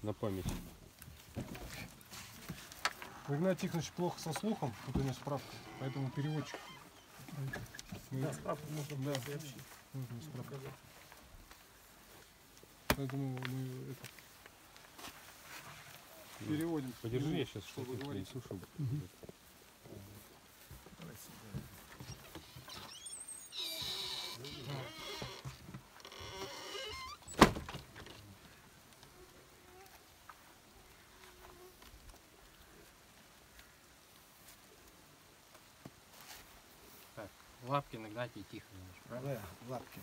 на память. Игнатий Тихонович плохо со слухом, тут у него справка, поэтому переводчик. Да, справку можно Да, сообщить. нужно справку. Поэтому мы это, переводим. Подержи, я сейчас чтобы что-то говорить. принесу, чтобы... Так, Лапкин Игнатий Тихонович, правильно? Да, Лапкин.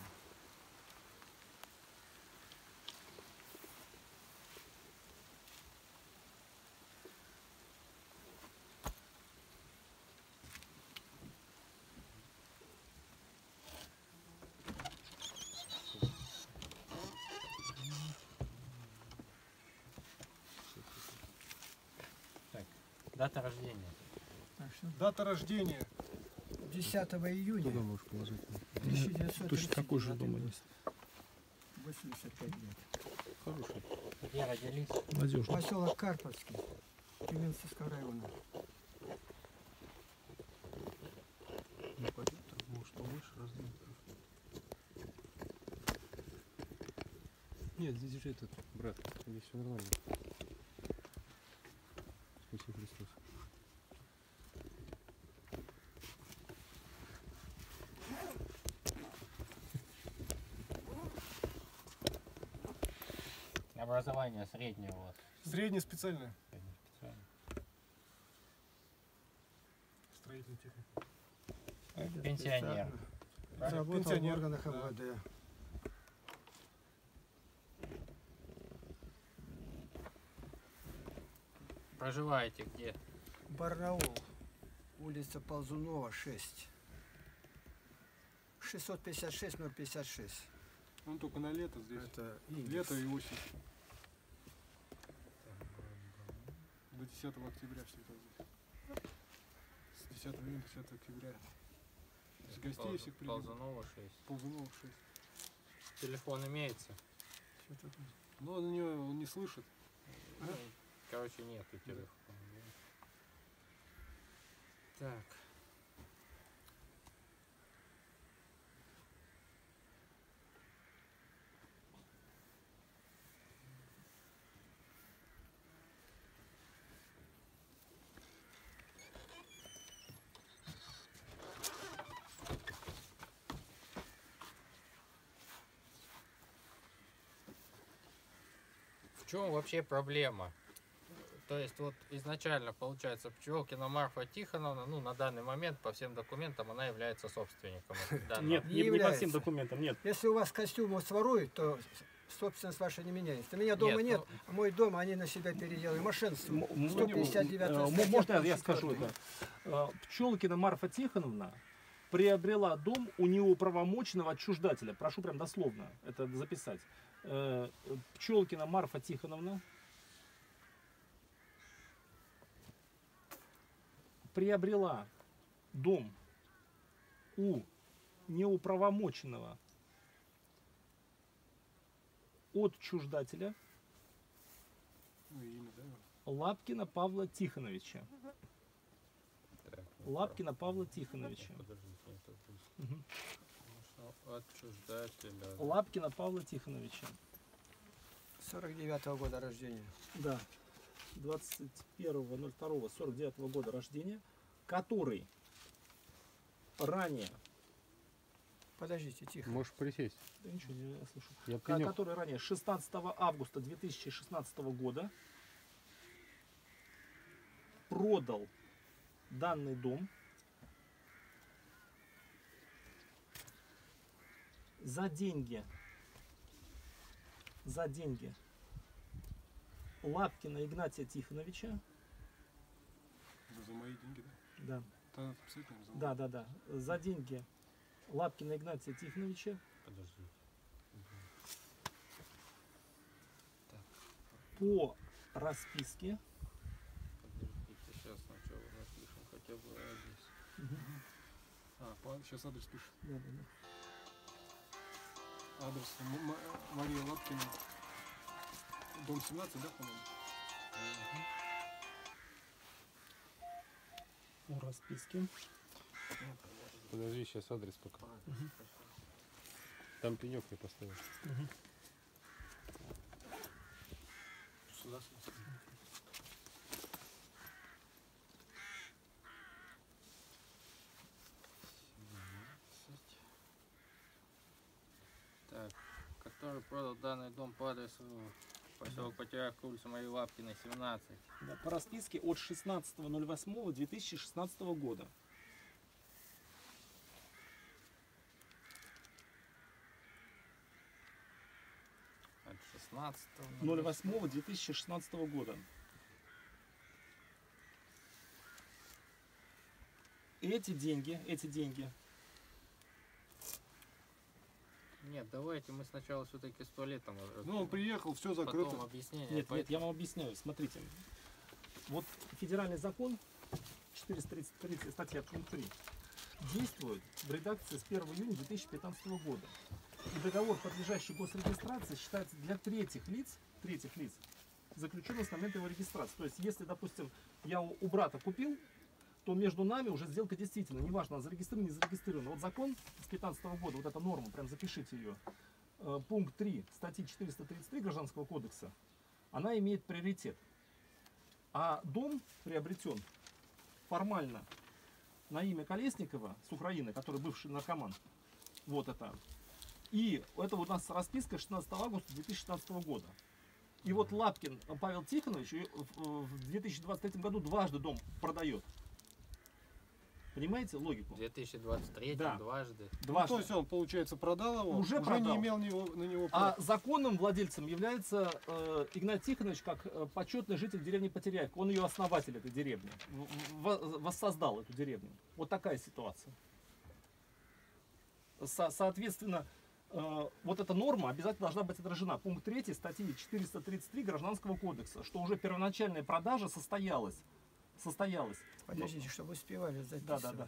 Так, дата рождения. Дата рождения. 10 июня Туда можешь положить. 1930. Точно такой же дома есть. 85 лет. Хороший. Где родились? Надежно. Поселок Карповский, Тюменского района. Ну, пойдет, так, может, побольше раздвинуть. Нет, здесь же этот, брат, здесь все нормально. Спасибо, Христос. Образование среднее у вас. Среднее специальное. Среднее специальное. Строительная техника. Пенсионер. Работал в Пенсионер, органах да. МВД. Проживаете где? Барнаул, улица Ползунова, 6. 656, 056. Он только на лето здесь. Это Лето и осень. До 10 октября всегда здесь. С 10 июня до 10 октября. С гостей всех принимают. Ползунова 6. Ползунов 6. Телефон имеется? Но на нее он не слышит. Ну, короче, нету телефона. Так. В чем вообще проблема? То есть вот изначально получается Пчелкина Марфа Тихоновна, ну на данный момент по всем документам она является собственником данного. Нет, Не не по является. всем документам, нет. Если у вас костюм вот своруют, то собственность ваша не меняется. У меня дома Нет, нет, а мой дом они на себя переделали. Мошенство. М- 159 статья, Можно я 104. скажу это? Пчелкина Марфа Тихоновна приобрела дом у неуправомоченного отчуждателя. Прошу прям дословно это записать. Пчелкина Марфа Тихоновна приобрела дом у неуправомоченного отчуждателя Ну и имя, да? Лапкина Павла Тихоновича. Так, Лапкина Павла Тихоновича. Подождите, это быстро. Мгм. Отчуждателя. Лапкина Павла Тихоновича. 49-го года рождения. Да. 21.02.49 года рождения, который ранее, Подождите, тихо. Можешь присесть. да ничего не я слышу, Я пенек. который ранее 16 августа 2016 года продал данный дом за деньги Лапкина Игнатия Тихоновича. За мои деньги, да? Да. Да, абсолютно не за мои. Да. За деньги Лапкина Игнатия Тихоновича Подождите. по расписке. Подождите, сейчас сначала напишем хотя бы адрес. Сейчас адрес пишет. Да. Адрес Мария Лапкина. Дом 17, да, по-моему? У расписки. Подожди, сейчас адрес пока. Там пенек я поставил. Сюда. Так, который продал данный дом по адресу поселок Потерявка, улица Марии Лапкиной, 17. Да, по расписке от 16.08.2016 года. От 16 08.2016 года. Эти деньги. Нет, давайте мы сначала все-таки с туалетом. Ну, он приехал, все закрыто. Потом объяснение. Нет, Поэтому- я вам объясняю. Смотрите. Вот федеральный закон 433 статья пункт 3 действует в редакции с 1 июня 2015 года. И договор, подлежащий госрегистрации, считается для третьих лиц, заключенным с момента его регистрации. То есть, если, допустим, я у брата купил, то между нами уже сделка действительно, неважно, она зарегистрирована, не зарегистрирована. Вот закон с 15 года, вот эта норма, прям запишите ее, пункт 3 статьи 433 Гражданского кодекса, она имеет приоритет. А дом приобретен формально на имя Колесникова с Украины, который бывший наркоман. Вот это. И это у нас расписка 16 августа 2016 года. И вот Лапкин Павел Тихонович в 2023 году дважды дом продает. Понимаете логику? В 2023 Да. дважды. Ну, то есть он, получается, продал его, Уже не продал. имел на него А права. законным владельцем является Игнат Тихонович как почетный житель деревни Потеряевка. Он ее основатель этой деревни. Воссоздал эту деревню. Вот такая ситуация. Соответственно, вот эта норма обязательно должна быть отражена. Пункт 3 статьи 433 Гражданского кодекса, что уже первоначальная продажа состоялась. Подождите, чтобы успевали Да. записывать.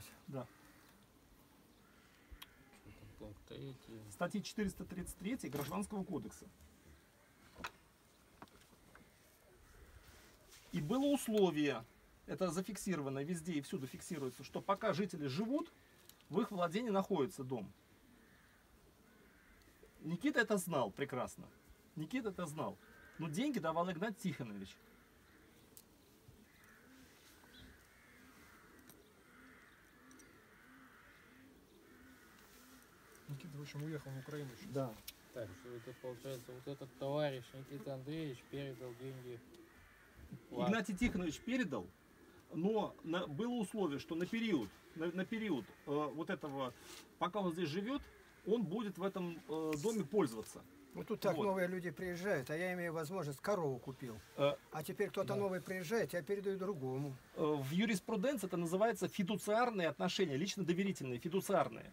Пункт 3. Статьи 433 Гражданского кодекса. И было условие, это зафиксировано везде и всюду фиксируется, что пока жители живут, в их владении находится дом. Никита это знал прекрасно. Но деньги давал Игнат Тихонович. Никита, в общем, уехал в Украину еще. Да. Так, что это получается, вот этот товарищ Никита Андреевич передал деньги. Игнатий Тихонович передал, но было условие, что на период вот этого, пока он здесь живет, он будет в этом доме пользоваться. Ну тут так Вот. новые люди приезжают, а я имею возможность, корову купил. Э, А теперь кто-то да. новый приезжает, я передаю другому. В юриспруденции это называется фидуциарные отношения, лично-доверительные, фидуциарные.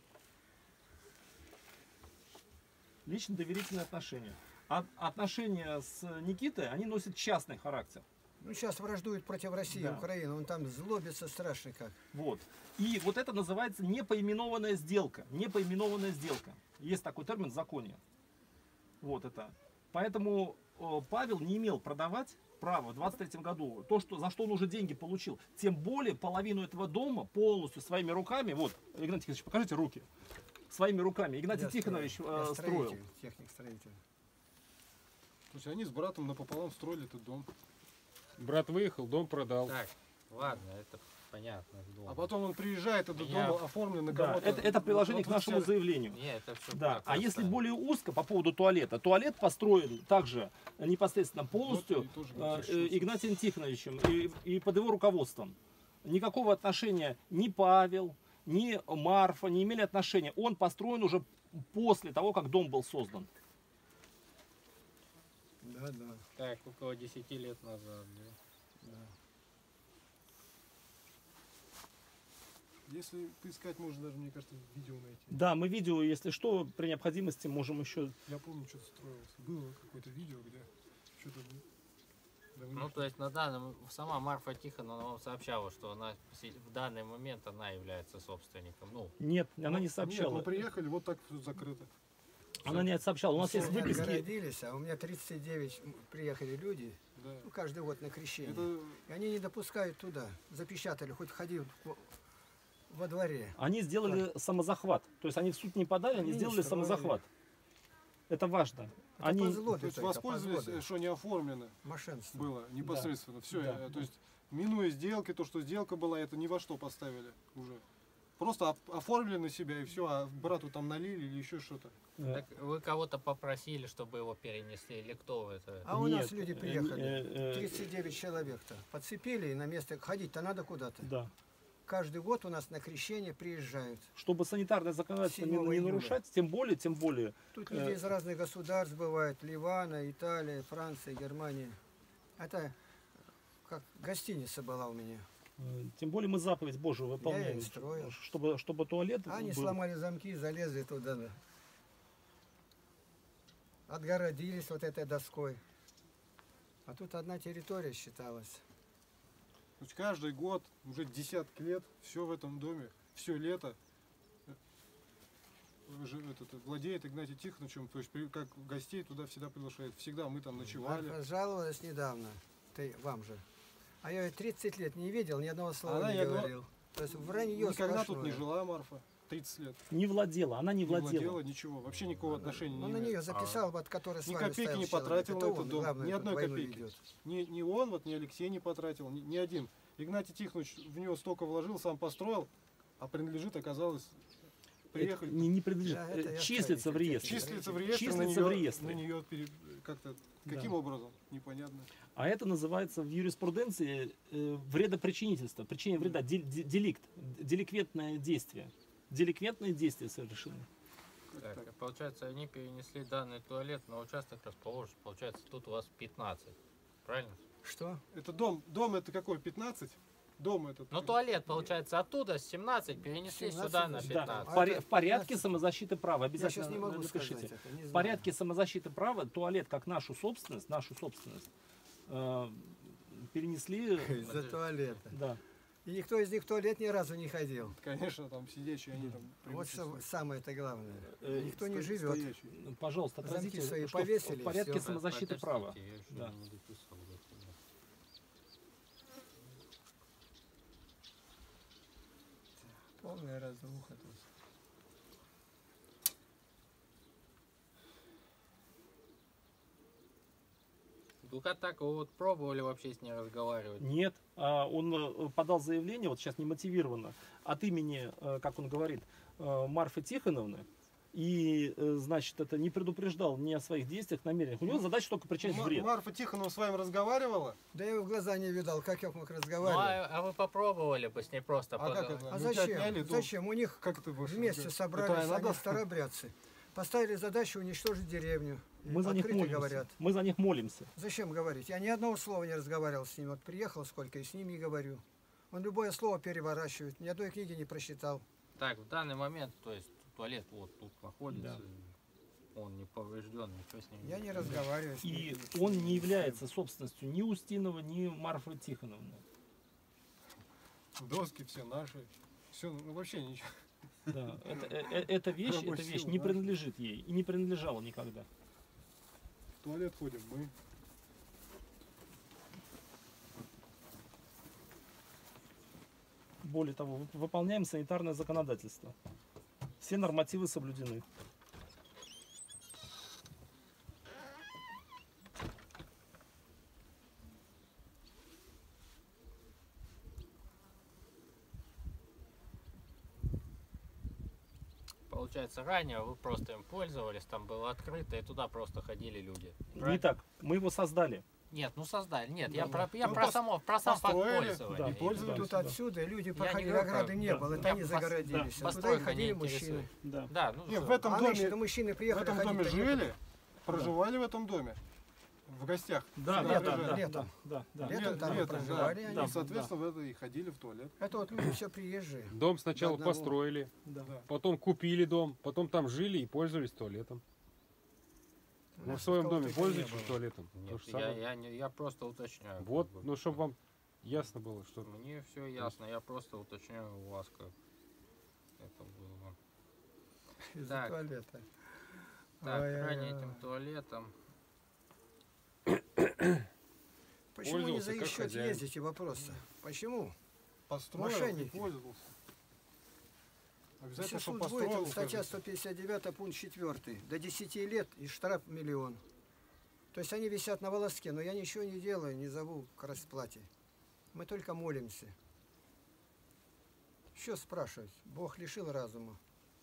Лично-доверительные отношения. А отношения с Никитой, они носят частный характер. Ну сейчас враждуют против России и Да. Украины, он там злобится страшно как. Вот. И вот это называется непоименованная сделка. Непоименованная сделка. Есть такой термин в законе. Вот это. Поэтому Павел не имел продавать право в 23 году. То, за что он уже деньги получил. Тем более половину этого дома полностью своими руками. Вот, Игнатий Тихонович, покажите руки. Своими руками. Игнатий Я Тихонович я строил. строитель, техник-строитель. То есть они с братом напополам строили этот дом. Брат выехал, дом продал. Так, ладно, это понятно. А потом он приезжает, этот Я- дом оформлен на Да, кого-то. это приложение к Вот вы нашему все- заявлению. Не, это все. Да, а если более узко по поводу туалета, туалет построен также непосредственно полностью Вот, и тоже говорите, что- Игнатием Тихоновичем и под его руководством. Никакого отношения ни Павел, ни Марфа не имели отношения. Он построен уже после того, как дом был создан. Да, да. Так, около 10 лет назад. Да. Если поискать, можно даже, мне кажется, видео найти. Да, мы видео, если что, при необходимости можем еще... Я помню, что-то строилось. Было какое-то видео, где что-то давно. Ну, то есть на данном сама Марфа Тихоновна вам сообщала, что она в данный момент она является собственником. Ну, Нет, она не Нет, сообщала. мы приехали, вот так все закрыто. Она не сообщала. У нас Все есть они выписки. отгородились, а у меня 39 приехали люди, Да. ну, каждый год на крещение. Это И они не допускают туда. Запечатали, хоть ходи во дворе. Они сделали самозахват. То есть они в суд не подали, они Они не сделали строили. самозахват. Это важно. Это Они... по злобе то есть только, по воспользовались, злобе. что не оформлено Мошенство. было непосредственно. Все, Да. то есть минуя сделки, то, что сделка была, это ни во что поставили уже. Просто оформили на себя и все, а брату там налили или еще что-то. Так вы кого-то попросили, чтобы его перенесли, или кто вы это? А у нас Нет, люди э, приехали, 39 человек-то. Подцепили, и на место ходить-то надо куда-то. Да. Каждый год у нас на крещение приезжают. Чтобы санитарное законодательство 7 не июля. нарушать, тем более, Тут люди из разных государств бывают. Ливана, Италия, Франция, Германия. Это как гостиница была у меня. тем более мы заповедь Божию выполняем. и строил. Чтобы туалет А они был. сломали замки, залезли туда. Да. Отгородились вот этой доской. А тут одна территория считалась. То есть каждый год, уже десятки лет, все в этом доме, все лето владеет Игнатий Тихоновичем, то есть как гостей туда всегда приглашает. Всегда мы там ночевали. Марфа жаловалась недавно, вам же. А я ее 30 лет не видел, ни одного слова Она не ни одного- говорил. То есть вранье Никогда тут не сплошное. жила Марфа, 30 лет. Не владела, она не Не владела. владела ничего, вообще никакого отношения Он не на имеет. нее записал, вот, который с Ни вами копейки стоял не человек. потратил Это на этот он, дом, главное, ни тут одной войну копейки. ведет. Ни он, вот, ни Алексей не потратил, ни один. Игнатий Тихонович в него столько вложил, сам построил, а принадлежит, оказалось, приехали. Это не принадлежит. Да, это я Числится в знаю, реестре. Числится в реестре, Числится в реестре. на нее как-то, Да. каким образом, непонятно. А это называется в юриспруденции вредопричинительство, причинение вреда, деликт, деликвентное действие. Деликвентное действие совершено. Так, получается, они перенесли данный туалет на участок расположен. Получается, тут у вас 15. Правильно? Что? Это дом это какой, 15? Дом этот. Ну, туалет, получается, оттуда с 17 перенесли 17 сюда на да. 15. Да, А в это порядке 15. самозащиты права. Я Обязательно сейчас не могу напишите. сказать это. Не В знаю. порядке самозащиты права туалет как нашу собственность, перенесли. Из-за туалета. Да. И никто из них в туалет ни разу не ходил. Конечно, там сидящие, они там Вот привычно самое это главное. Э, Никто не сто- живет. стоящие. Пожалуйста, Замки отразите, свои что повесили, в порядке всё. самозащиты права. Подождите, я еще Да. не дописал до туда. Полная разруха тут. Ну, как так, вы вот пробовали вообще с ней разговаривать? Нет, он подал заявление, вот сейчас не мотивированно, от имени, как он говорит, Марфы Тихоновны. И, значит, это не предупреждал ни о своих действиях, намерениях. У него задача только причинить вред. Марфа Тихонова с вами разговаривала? Да я его в глаза не видал, как я мог Ну, разговаривать. а вы попробовали бы с ней просто А как это? А Ну, тебя зачем? отняли дом. Зачем? У них Как это будешь вместе разговаривать? собрались, Это она они даст? старобрядцы. Поставили задачу уничтожить деревню. Мы за них Открыто молимся. говорят. Мы за них молимся. Зачем говорить? Я ни одного слова не разговаривал с ним. Вот приехал сколько, и с ними и говорю. Он любое слово переворачивает. Ни одной книги не прочитал. Так, в данный момент, то есть туалет вот тут находится, он не поврежден, ничего с ним Я не разговариваю с И ним. он не является собственностью ни Устинова, ни Марфы Тихоновны. Доски все наши. Все, ну вообще ничего. Да, эта вещь Рабочая сила, не да? принадлежит ей и не принадлежала никогда. В туалет ходим мы. Более того, выполняем санитарное законодательство. Все нормативы соблюдены. Получается, ранее вы просто им пользовались, там было открыто, и туда просто ходили люди. Не Правильно? так. Мы его создали. Нет, ну создали. Нет, Да, я да. про, я Ну, про сам факт построили, пользования. да, именно. пользовались. Тут Да. отсюда люди не проходили, говорю ограды про- не да, было, да. это они Я загородились. А туда и постройка ходили не мужчины. интересует. Да. Да, ну Не, всё. в этом А доме, нынче мужчины в приехали, этом доме ходить-то некуда. жили, проживали в этом доме, в гостях. Да, Всегда да, приезжали. да, Летом. да, да. Летом там Летом, проживали да. они. И, соответственно, в это и ходили в туалет. Это вот люди все приезжие. Дом сначала одного. построили, Да. Да. потом купили дом, потом там жили и пользовались туалетом. У Вы нас в своем такого доме только не пользуетесь было. туалетом? То Нет, же самое. я просто уточняю. как Вот, бы. ну чтобы вам ясно было, что Мне все ясно, я просто уточняю у вас, как это было. Из-за Так. туалета. Так, Ой-ой-ой. ранее этим туалетом. Почему не Пользовался за их как счет хозяин. ездите, вопрос-то? Почему? Построил и Мошенники. пользовался. Обязательно, Если что суд будет, построил, вот статья укажите. 159, пункт 4. До 10 лет и штраф 1 000 000. То есть они висят на волоске, но я ничего не делаю, не зову к расплате. Мы только молимся. Что спрашивать? Бог лишил разума.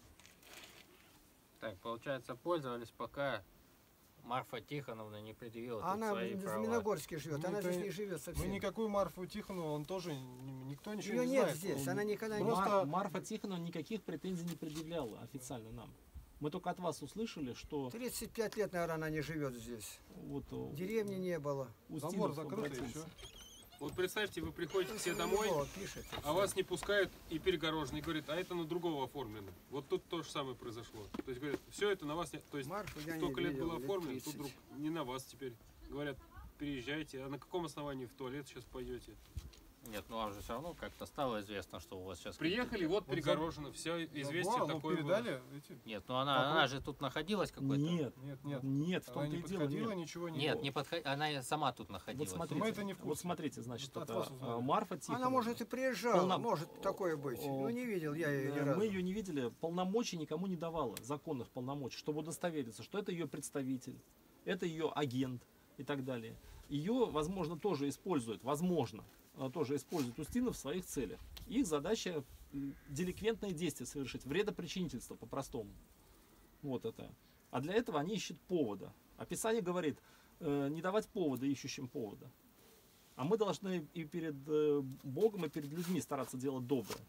Так, получается, пользовались, пока Марфа Тихоновна не предъявила тут Она свои в права. Змеиногорске живет, Ну, она это здесь не живет Мы совсем. никакую Марфу Тихонову, он тоже, никто ничего Ее не нет знает. здесь, Он- она никогда не... Просто- Марфа Тихоновна никаких претензий не предъявляла официально нам. Мы только от вас услышали, что 35 лет, наверное, она не живет здесь. вот Деревни не было. Забор Устинов закрытый и обратился. все. Вот представьте, вы приходите все Если домой, любого пишет, и а всё. вас не пускают и перегорожены, и говорят, а это на другого оформлено. Вот тут то же самое произошло. То есть говорят, все это на вас не... То есть Марфу я не столько лет видел, было оформлено, тут 30. вдруг не на вас теперь. Говорят, переезжайте, а на каком основании в туалет сейчас пойдете? Нет, ну вам же все равно как-то стало известно, что у вас сейчас... Приехали, вот Вот перегорожено, все известие Забор, ну, такое было. передали эти? Нет, ну она же тут находилась какой-то... Нет, Нет. нет, в Она том-то не и дело. подходила, Нет. ничего не Нет, было. не подходила, она сама тут Вот находилась. смотрите, Мы это не в вот курсе. смотрите, значит, Вот от это вас узнали. Марфа Тихоновна. Она, может, и приезжала, Полном- может такое быть. Ну, не видел я ее ни Мы разу. ее не видели, полномочий никому не давала, законных полномочий, чтобы удостовериться, что это ее представитель, это ее агент и так далее. Ее, возможно, тоже используют, тоже используют Устинов в своих целях. Их задача деликвентные действия совершить, вредопричинительство по-простому. Вот это. А для этого они ищут повода. Описание говорит, не давать повода ищущим повода. А мы должны и перед Богом, и перед людьми стараться делать доброе.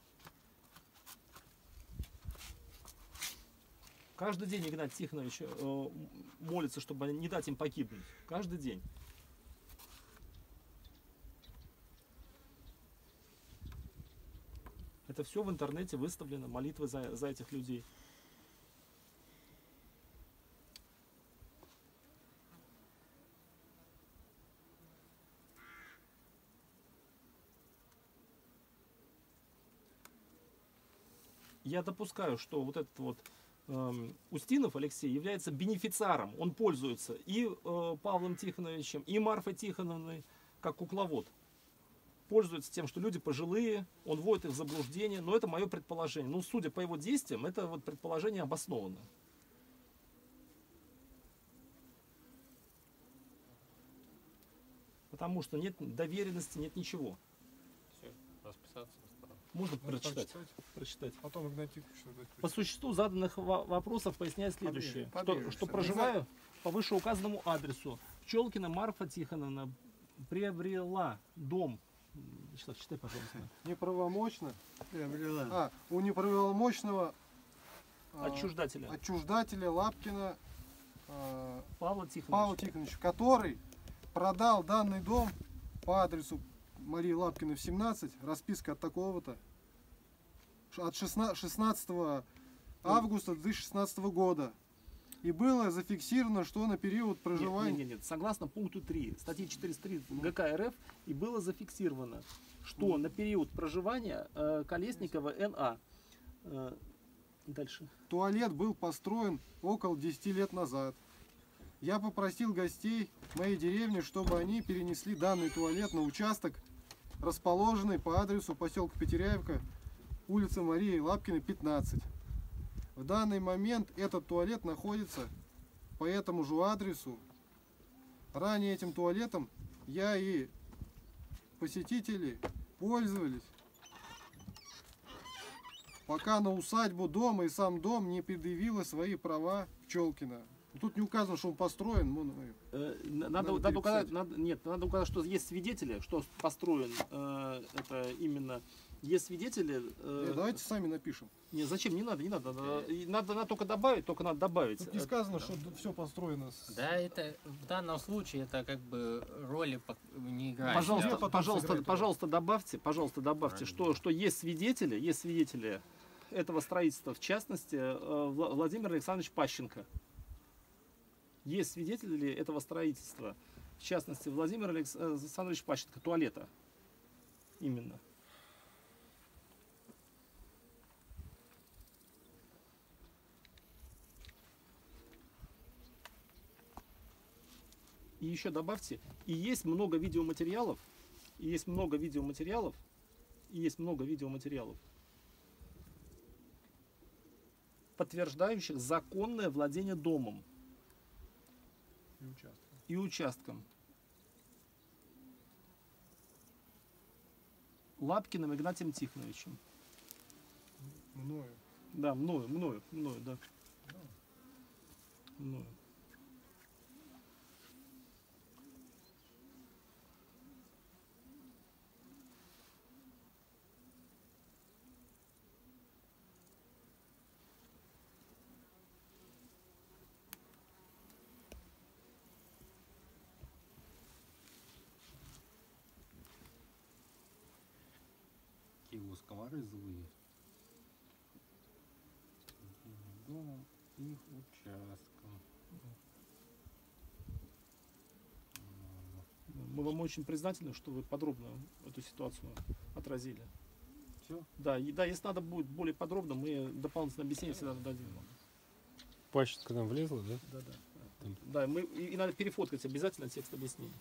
Каждый день Игнат Тихонович молится, чтобы не дать им погибнуть. Каждый день. Это все в интернете выставлено, молитвы за этих людей. Я допускаю, что вот этот вот Устинов Алексей является бенефициаром. Он пользуется и Павлом Тихоновичем, и Марфой Тихоновной, как кукловод. Пользуется тем, что люди пожилые, он вводит их в заблуждение, но это мое предположение. Ну, судя по его действиям, это вот предположение обосновано. Потому что нет доверенности, нет ничего. Всё, расписаться осталось. Можно Можно прочитать? прочитать. Прочитать. Потом Игнат Тихонович что-то По существу заданных вопросов поясняю следующее. Поближе, Что поближе. проживаю по вышеуказанному адресу. Пчелкина Марфа Тихоновна приобрела дом. Вячеслав, читай, пожалуйста. Неправомочно. Приобрела. У неправомочного Отчуждателя. отчуждателя Лапкина Павла Тихоновича. Павла Тихоновича, который продал данный дом по адресу Марии Лапкиной в 17, расписка от такого-то, от 16 августа 2016 года. И было зафиксировано, что на период проживания... Нет. Согласно пункту 3 статьи 403 ГК РФ и было зафиксировано, что на период проживания Колесникова Н.А. Дальше. Туалет был построен около 10 лет назад. Я попросил гостей моей деревни, чтобы они перенесли данный туалет на участок, расположенный по адресу поселка Потеряевка, улица Марии Лапкиной, 15. В данный момент этот туалет находится по этому же адресу. Ранее этим туалетом я и посетители пользовались, пока на усадьбу дома и сам дом не предъявила свои права Пчелкина. Тут не указано, что он построен. Надо Надо указать, переписать. надо указать, что есть свидетели, что построен это именно. Есть свидетели. Давайте сами напишем. Не, зачем? Не надо. Надо только добавить, надо добавить. Тут не сказано, что все построено с... Да, это в данном случае это как бы роли не играет. Пожалуйста, потом сыграет пожалуйста, добавьте, что есть свидетели этого строительства, в частности, Владимир Александрович Пащенко. Есть свидетели этого строительства, в частности, Владимир Александрович Пащенко, туалета. Именно. И еще добавьте, и есть много видеоматериалов, и есть много видеоматериалов, и есть много видеоматериалов, подтверждающих законное владение домом И участок. и участком Лапкиным Игнатием Тихоновичем. Мною. Да, мною, да. Мною. Его комары злые. Домом их участком. Мы вам очень признательны, что вы подробно эту ситуацию отразили. Все? Да, да, если надо будет более подробно, мы дополнительное объяснение всегда дадим вам. Пачка нам влезла, да? Да, да. Да, мы, и надо перефоткать обязательно текст объяснений.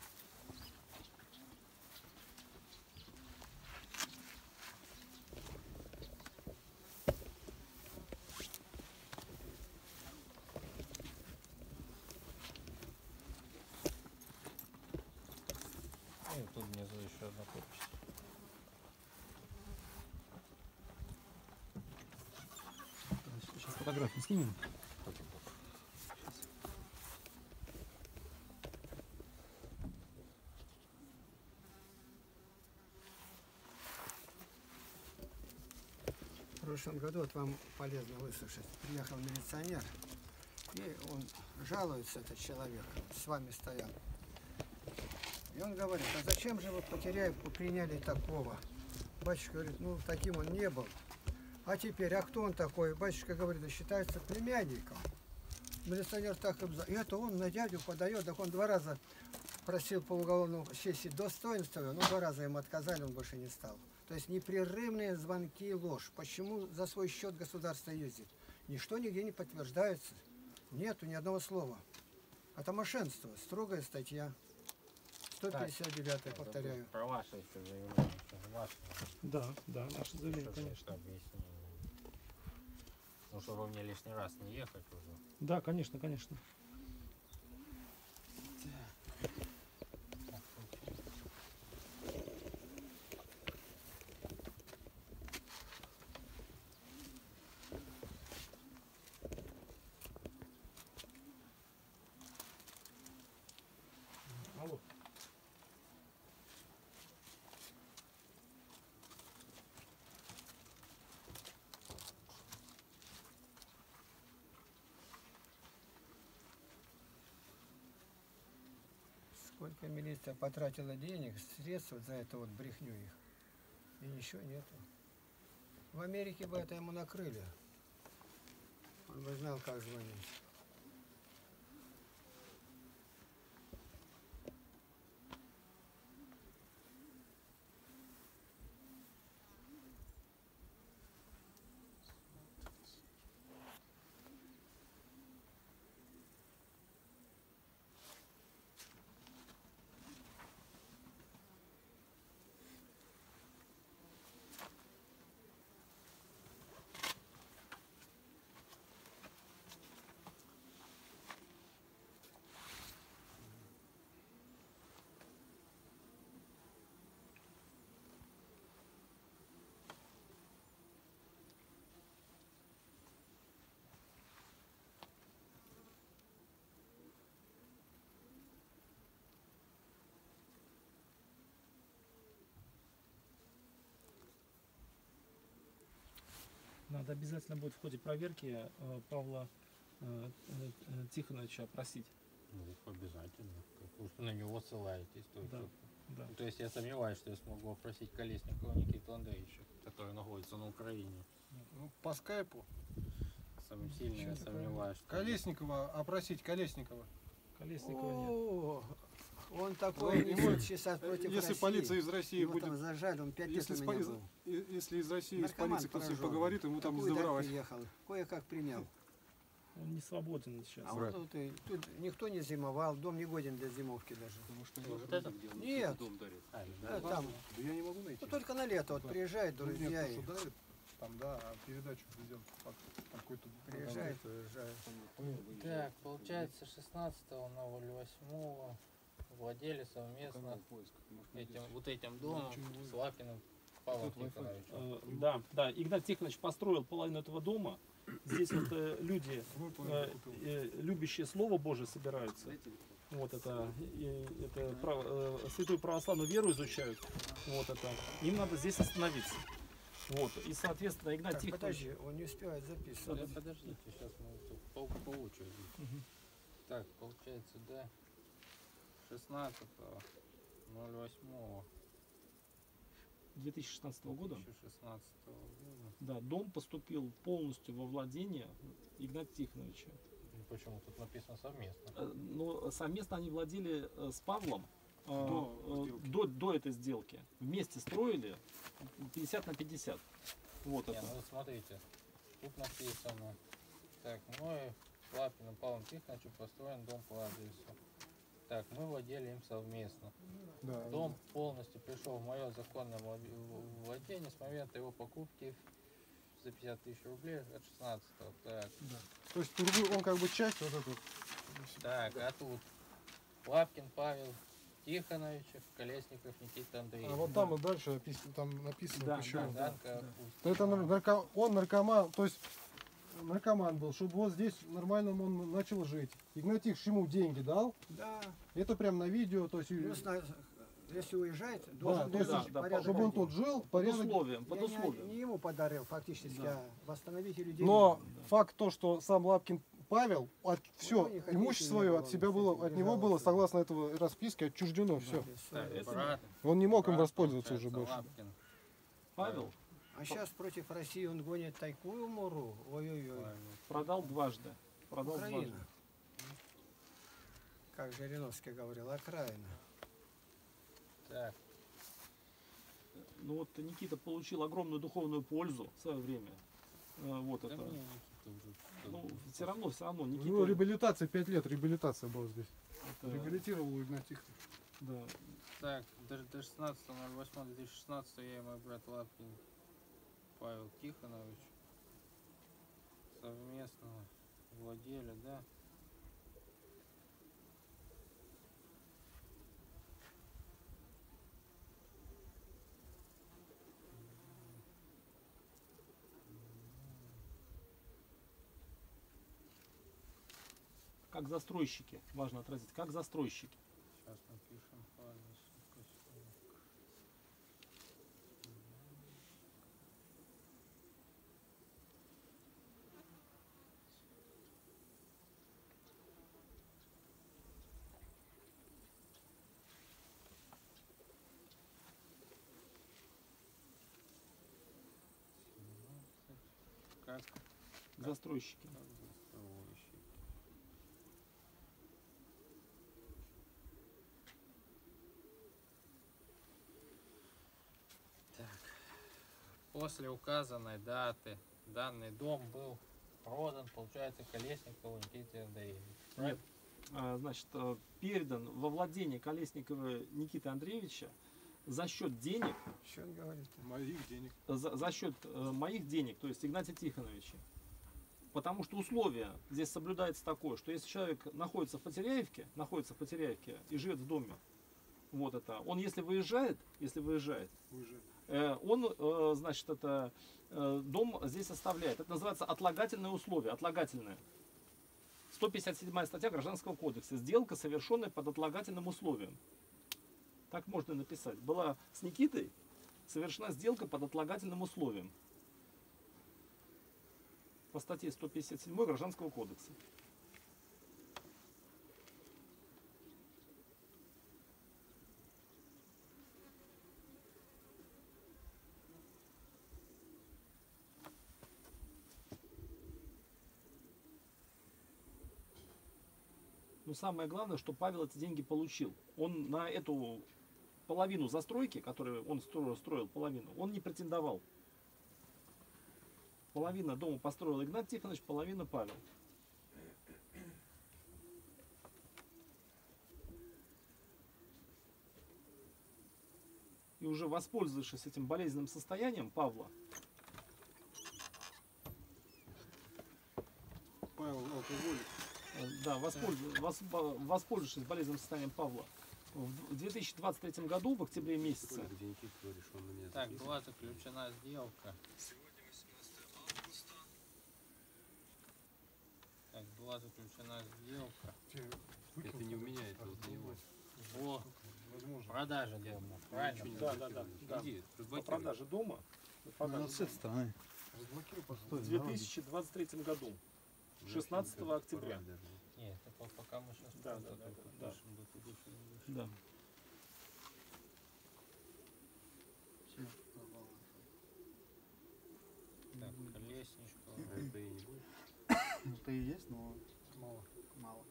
И тут внизу еще одна подпись. Сейчас фотографию снимем. В прошлом году, вот вам полезно выслушать, приехал милиционер, и он жалуется, этот человек, с вами стоял. И он говорит, а зачем же вы приняли такого? Батюшка говорит, ну таким он не был. А теперь, а кто он такой? Батюшка говорит, да считается племянником. Милиционер так и это он на дядю подает, так он 2 раза просил по уголовному сессии достоинства, но 2 раза ему отказали, он больше не стал. То есть непрерывные звонки и ложь. Почему за свой счет государство ездит? Ничто нигде не подтверждается. Нету ни одного слова. Это мошенство. Строгая статья. 159, повторяю. Про ваше еще заявление. Ваше. Да, да, наше заявление, Что конечно. объяснение. Ну, чтобы мне лишний раз не ехать уже. Да, конечно, конечно. Алло. Сколько милиция потратила денег, средств за это вот брехню их. И ничего нету. В Америке бы это ему накрыли. Он бы знал, как звонить. Надо обязательно будет в ходе проверки Павла Тихоновича опросить. Ну, обязательно. Потому что на него ссылаетесь. Да, да. То есть я сомневаюсь, что я смогу опросить Колесникова Никиту Андреевича, который находится на Украине. Ну, по скайпу. Самым сильно я сомневаюсь. Что Колесникова, опросить Колесникова. Колесникова нет. О, он такой не может чесать против Если России. полиция из России Его будет... там зажали, он 5 лет Если, у из, меня из- был. если из России, из Наркоман полиции кто-то пораженный. поговорит, ему там не Такую даль сдобровать. приехал, кое-как примял. Он не свободен сейчас. А вот тут, тут никто не зимовал, дом не годен для зимовки даже. Потому что Вот это? Нет, Дом дарит. там, Да я не могу найти. ну, только на лето вот приезжают Ну, нет, друзья то, и что дарит, там, да, а передачу ведем какой-то. приезжают, уезжают. Так, получается 16-го на 08-го владели совместно вот этим домом с Лапиным Павлом Тихоновичем. Да, да, Игнат Тихонович построил половину этого дома. Здесь вот люди, любящие Слово Божие, собираются. Вот это, святую православную веру изучают. Вот это. Им надо здесь остановиться. Вот. И, соответственно, Игнат Так, Тихонович... подожди, он не успевает записывать. Подождите, сейчас мы тут по очереди. Так, получается, да, 16-го, 08-го 2016 года, 2016 года. да, дом поступил полностью во владение Игната Тихоновича. Ну, почему тут написано совместно? Но совместно они владели с Павлом До до этой сделки. Вместе строили 50 на 50. Вот Не, это. ну вот смотрите, тут написано, так, мой с Лапиным Павлом Тихоновичем построен дом по адресу. Так, мы владели им совместно. Да, Дом полностью пришел в мое законное владение с момента его покупки за 50 тысяч рублей от 16-го. Так, То есть Тургу, он как бы часть вот эту. так, а тут Лапкин Павел Тихоновичев, Колесников Никита Андреевич. А вот там и дальше там написано Да, еще. да. Это он наркоман, то есть наркоман был, чтобы вот здесь нормально он начал жить. Игнатьевич ему деньги дал, Да, это прям на видео, то есть, плюс, если уезжает, да, должен то есть, да, да, порядок чтобы он один. тут жил, Под порядок. условием, Я под не условием. ему подарил фактически, Да. а восстановителю денег. Но факт то, что сам Лапкин Павел, все, не хотите, имущество не свое было, от себя было, действительно, от него было, жаловаться. согласно этого расписки, отчуждено все. Брат, Он не мог им брат, воспользоваться уже получается, больше. Лапкин. Павел А сейчас против России он гонит такую муру. Ой-ой-ой. продал дважды. Продал Украина. дважды. Как Жириновский говорил, окраина. Так, Ну вот Никита получил огромную духовную пользу в свое время. Вот да это. мне Никита уже Ну, все равно, У него Никита. реабилитация 5 лет, реабилитация была здесь. это- Реабилитировал Игнатьевич. да. Так, до 16.08.2016 я и мой брат Лапкин Павел Тихонович совместно владели, да? Как застройщики. Важно отразить. Как застройщики. Сейчас напишем по адресу. Как Застройщики. застройщик. Так. После указанной даты данный дом был продан, получается, Колесникову Никите Андреевичу. Нет. Значит, передан во владение Колесникова Никиты Андреевича за счет денег, Что он говорит? Моих денег. за счет моих денег, то есть Игнатия Тихоновича. Потому что условие здесь соблюдается такое, что если человек находится в Потеряевке и живет в доме, вот это, он если выезжает, он, значит, это дом здесь оставляет. Это называется отлагательное условие, отлагательное. 157 статья Гражданского кодекса. Сделка, совершенная под отлагательным условием. Так можно написать. Была с Никитой совершена сделка под отлагательным условием. По статье 157 Гражданского кодекса. Но самое главное, что Павел эти деньги получил. Он на эту половину застройки, которую он строил половину, он не претендовал. Половина дома построил Игнат Тихонович, половина Павел. и уже воспользовавшись этим болезненным состоянием Павла, Павел алкоголик. да, воспользовавшись болезненным состоянием Павла, в 2023 году, в октябре месяце, Коля, где Никита, говоришь, он на меня Так, записывает. была заключена сделка. Так, была заключена сделка Это не у меня, это вот у него. о продаже дома. Ничего Правильно? не Да, заблокировали. да. Иди, по разблокируй. продаже дома, по Ну, продаже с этой стороны. Разблокируй, в пожалуйста. 2023 году, 16 Вообще, октября. порвать даже. Нет, это пока мы сейчас Да, просто да, только да, пишем, да, туда, сюда, сюда. Да. Так, Колесничкова. А это и не будет. Ну, то и есть, но мало.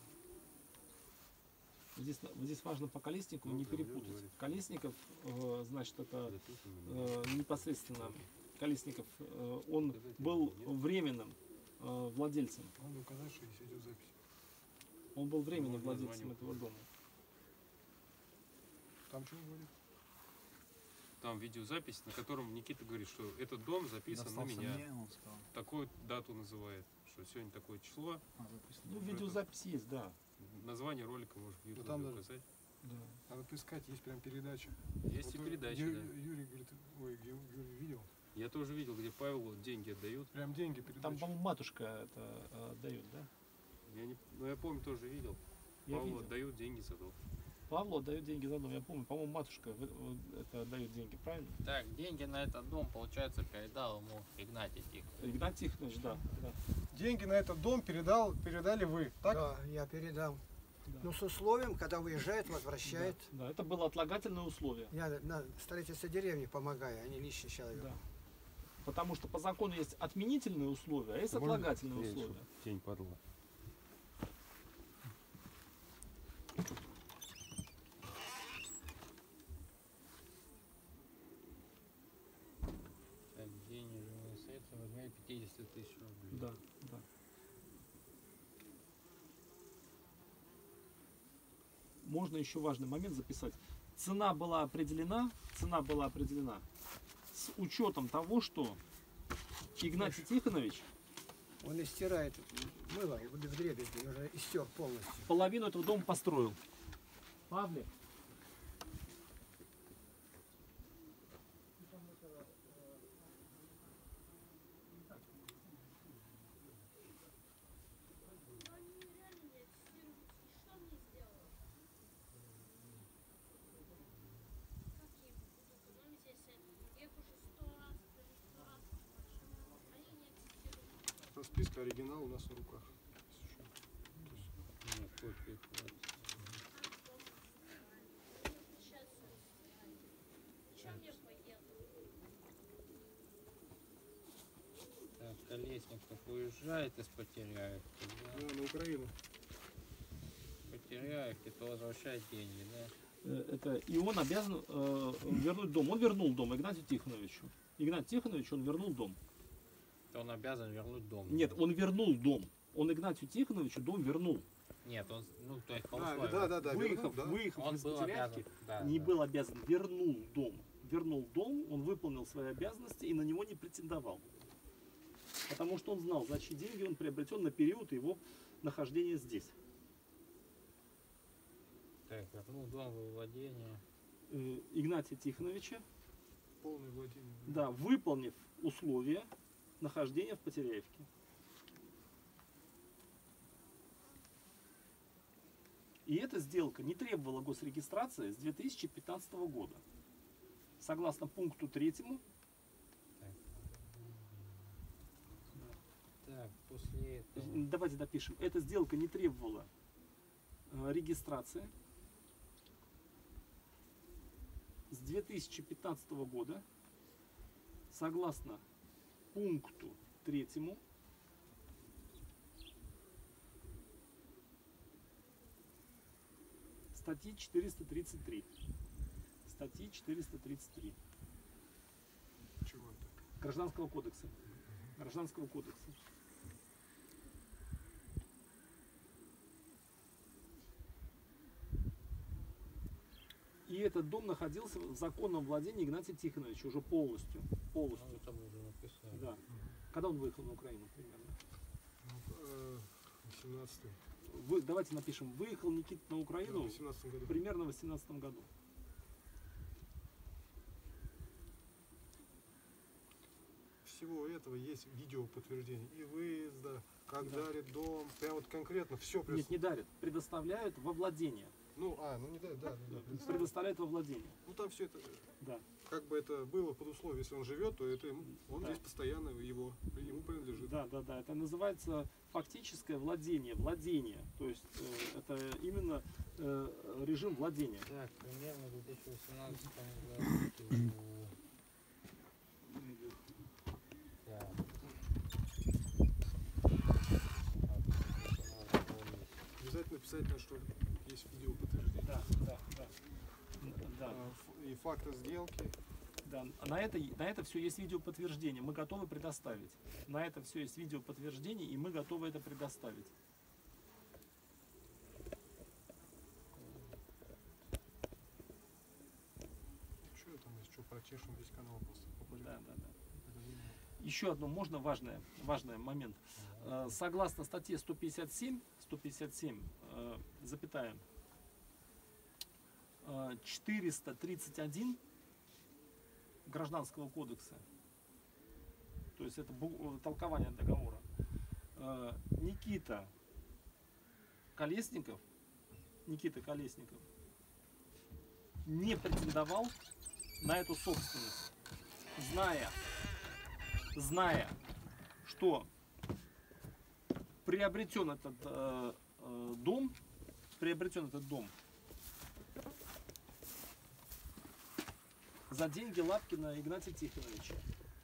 Здесь важно по Колесникову Ну, не да, перепутать. говорит. Колесников, значит, это Записано на меня. непосредственно Колесников, он был временным владельцем. Надо указать, что здесь идет запись. Он был временным Можно владельцем название этого дома. Там что говорит? Там видеозапись, на котором Никита говорит, что этот дом записан на Достался меня. мне, он сказал. Такую дату называет, что сегодня такое число. А, записано. Ну, видеозапись есть, да. Название ролика можно в YouTube там даже- указать. Да. Надо поискать, есть прям передача. Есть и Вот, передачи, Ю- да. Юрий говорит, ой, где Юрий видел? Я тоже видел, где Павелу деньги отдают. Прям деньги Там, передача. по-моему, матушка это дает, да? Я помню, тоже видел. Я Павлу видел. отдают деньги за дом. Павлу отдает деньги за дом. Я помню, по-моему, матушка это отдает деньги, правильно? Так, деньги на этот дом, получается, передал ему Игнатий Тихонович. Игнат Тихонович, да. Деньги на этот дом передали вы, так? Да, я передам. Да. Ну, с условием, когда выезжает, возвращает. Да, это было отлагательное условие. Я на строительстве деревни помогаю, а не личный человек. Да. Потому что по закону есть отменительные условия, а есть Можно отлагательные проверить, условия. чтоб тень падала. Так, денежные средства в размере 50 тысяч рублей. Да, да. Можно еще важный момент записать. Цена была определена с учетом того, что Игнатий Тихонович Он и стирает мыло в дребезги, уже истер полностью. половину этого дома построил. Павлик. Расписка, оригинал у нас на руках. Ну, копии хватит. Так, Колесников уезжает из Потеряевки, да? Да, на Украину. Потеряевки, то возвращает деньги, да? И он обязан вернуть дом. Он вернул дом Игнатию Тихоновичу. Игнат Тихонович, он вернул дом. То он обязан вернуть дом. Нет, он вернул дом. Он Игнатию Тихоновичу дом вернул. Нет, он, ну, то есть по Да, условиям. да, да, да, Выехав, вернул, да. выехав Он из был Потеряевки, обязан, да, не да. был обязан, вернул дом. Вернул дом, он выполнил свои обязанности и на него не претендовал. Потому что он знал, за чьи деньги он приобретен на период его нахождения здесь. Так, вернул дом во владение. Игнатия Тихоновича, Полное владение. да, выполнив условия нахождения в Потеряевке. И эта сделка не требовала госрегистрации с 2015 года. Согласно пункту 3, Так, после этого. давайте допишем, эта сделка не требовала регистрации с 2015 года. Согласно пункту 3 статьи 433. Статьи 433 Чего это? Гражданского кодекса. Гражданского кодекса. И этот дом находился в законном владении Игнатия Тихоновича уже полностью. Полностью. Ну, это мы уже написали. Да. Когда он выехал на Украину примерно? 18 Давайте напишем, выехал Никита на Украину 18 году. примерно в 18 году. Всего этого есть видео подтверждение и выезда, как Да. дарит дом, прям вот конкретно все. Нет, не дарят, предоставляют во владение. Ну не дарит, да. Предоставляют во владение. Ну там все это, Да. как бы это было под условием, если он живет, то это он Да. здесь постоянно ему принадлежит. Да. Это называется фактическое владение. Владение. То есть это именно режим владения. Так, примерно в 2018 году. Так. Обязательно писать, что есть видео подтверждение. Да. И факты сделки. Да. На это все есть видеоподтверждение. Мы готовы предоставить. На это все есть видеоподтверждение, и мы готовы это предоставить. Что там есть, что прочешем весь канал просто популярно. Да. Еще одно можно важный момент. Согласно статье 157, запятая 431 Гражданского кодекса, то есть это толкование договора, Никита Колесников не претендовал на эту собственность, зная, что приобретен этот дом за деньги Лапкина Игнатия Тихоновича.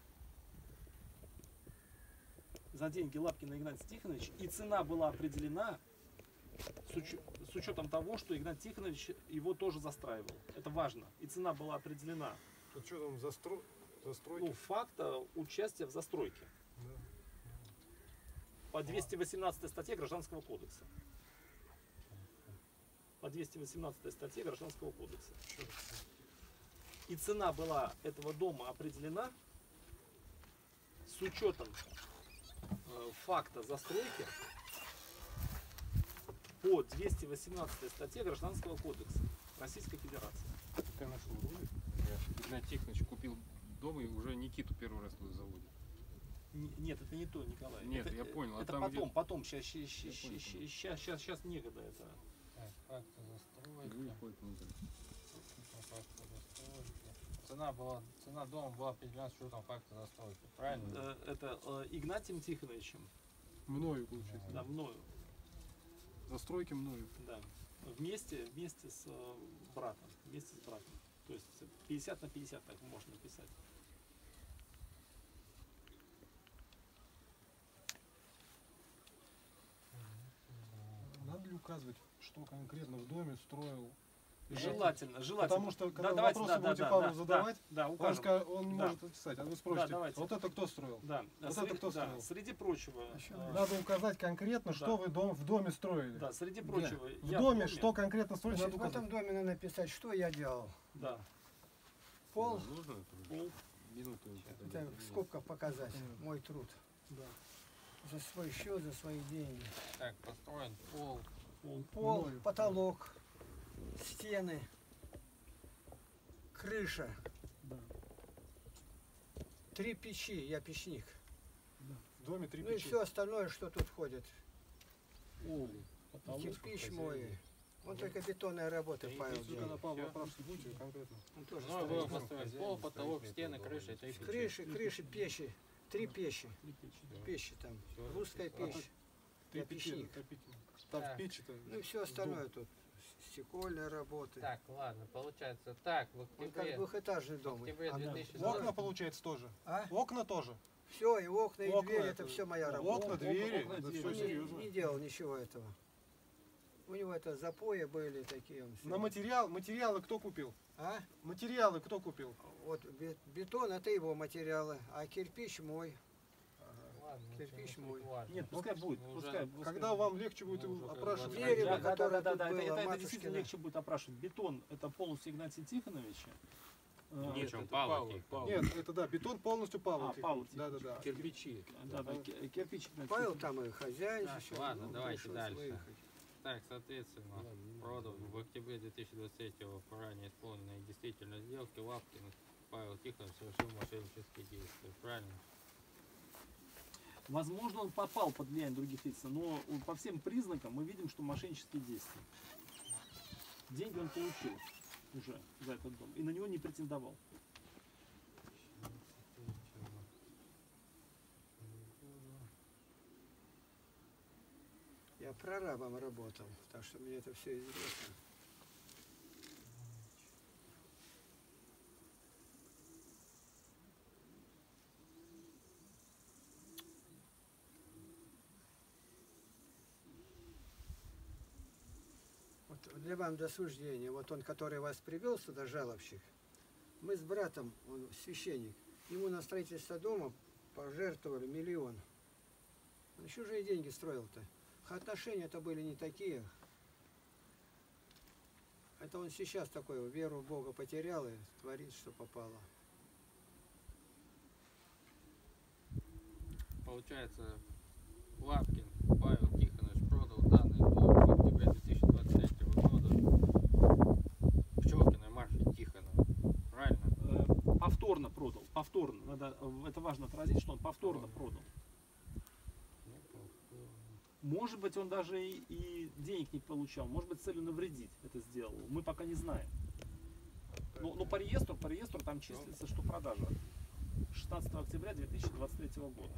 И цена была определена с учетом того, что Игнат Тихонович его тоже застраивал. Это важно. И цена была определена. Тут что там застройки? Ну, факта участия в застройке. Да. По 218 статье Гражданского кодекса. И цена была этого дома определена с учетом факта застройки по 218 статье Гражданского кодекса Российской Федерации. Ты нашел ролик? Игнат Тихонович купил дом и уже Никиту первый раз туда заводит. Нет, это не то, Николай. Нет, это, я понял. А Это там потом. Сейчас некогда это. Так, факты застройки. где... Цена дома была определена с учетом факта застройки. Правильно? Это Игнатием Тихоновичем. Мною, получается. Да, мною. Застройки мною. Да. Вместе с братом. То есть 50 на 50 так можно написать. Надо ли указывать, что конкретно в доме строил? Желательно. Потому что когда давайте, вопросы будете Павлу задавать, укажем. он не Да. может отписать. А вы спросите, давайте. вот это кто строил? Да. Вот среди, это кто да, строил? среди прочего. Надо указать конкретно, что вы в доме строили. Да, среди прочего. В доме что конкретно строили, Значит, надо в этом указать. доме надо написать, что я делал. Да. Пол, Нужно это? Пол. Минуту. это в скобках показать, мой труд. Да. За свой счет, за свои деньги. Так, построен пол. Пол, Мною. потолок, стены, крыша. Да. 3 печи, я печник. В доме 3 Ну и печи. все остальное, что тут входит. Пол. И кирпич мой. Он только бетонные работы Павел Если когда делает. Павла опрашивать будете конкретно. Он тоже Ну, было строит. построен пол, потолок, стены, крыша и 3 Крыши, печи. 3 печи. Три печи, да. Печи там. Русская печь. Я печник. Там Да. в печи-то. Ну и все остальное тут. Стекольные работы. Так, ладно, получается так, в Он как октябре, двухэтажный в дом. октябре А, да. 2020 Окна, получается, тоже. А? Окна тоже. Все, и окна, и Окна двери, это- это все моя да, работа. Окна, двери, окна, это двери. все Он серьезно. не делал ничего этого. У него это запои были такие. Он всё. На материалы кто купил? А? Материалы кто купил? Вот бетон это его материалы, а кирпич мой. Ладно, Кирпич ничего, мой. не важно. Нет, пускай будет. Ну, Пускай, уже- Когда вам легче будет Ну, уже как бы опрашивать? Дерево, Да, которое да, тут да, было, это матушкино. действительно легче будет опрашивать. Бетон это полностью Игнатия Тихоновича. Нет, Причем это Павла Павла, Тихонова. Павла. Нет, это да, бетон полностью Павел. Павел Да, да, да. Кирпичи. Да, да, кирпич Игнатий Павел Тихонович. там и хозяин Так, еще. ладно, ну, давайте пришлось дальше. выехать. Так, соответственно, продал в октябре 2023 по ранее исполненной действительно сделке Лапкин Павел Тихонов совершил мошеннические действия. Правильно? Возможно, он попал под влияние других лиц, но по всем признакам мы видим, что мошеннические действия. Деньги он получил уже за этот дом и на него не претендовал. Я прорабом работал, так что мне это все известно. Вот для вам досуждения, вот он, который вас привел сюда, жалобщик, мы с братом, он священник, ему на строительство дома пожертвовали 1 миллион. Он еще же и деньги строил-то. Отношения-то были не такие. Это он сейчас такой веру в Бога потерял и творит, что попало. Получается, Лапкин Павел Тихонович продал данный дом в октябре 2023 года Пчелкиной Марфе Тихоновой. Правильно? Повторно продал, повторно. Это важно отразить, что он повторно продал. Может быть, он даже и денег не получал, может быть, с целью навредить это сделал. Мы пока не знаем. Но по реестру там числится, что продажа 16 октября 2023 года.